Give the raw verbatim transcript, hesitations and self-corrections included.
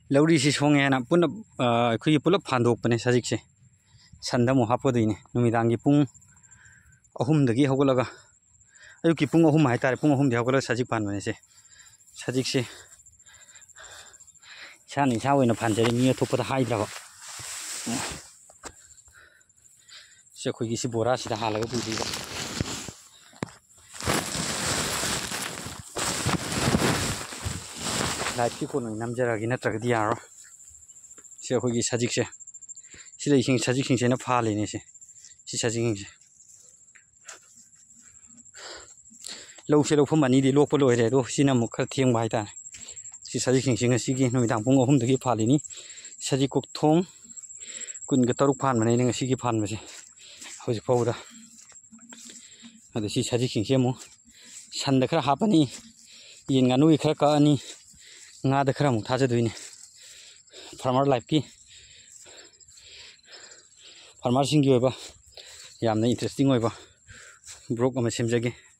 लौरी से सोंगे है ना पुनः अखोई पुलप फांदोकपने सजिक से संद मो हापोदीने नुमिदांगी पुंग अहुमदगी हौगलगा अयुकी पुंग अहुम हाइतारे पुंग अहुमदि हौगलगा सजिक फानबने से सजिक से इसानी इसा ओइना फानजरे मी अथोपदा हाइद्राबा से अखोई सी बोरा सिदा हालगा पुदीबा लाइट की कोन नमजरागी नत्रगदी यारो से अखोई सजिक से सिदा इसिंग सजिक सिंग से ना फालेने से सी सजिक से लौ से लौफम अनिदि लोप लोइरे दो सिना मुख खर थेंबा हाइतारे सी सजिक सिंग सिंग सिगी नुमिदांग पुंग अहुमदगी फालिनी सजिक कुक थोंग कुनगा तरुक फानबने ने सिगी फानबसे हौजिक फाउदा अदि सी सजिक सिंग से मु संद खर हापनी येन गानु खर कानी ngada khara mu thaja duine farmer life ki farmer sing gi oiba yamna interesting oiba brok ama semjage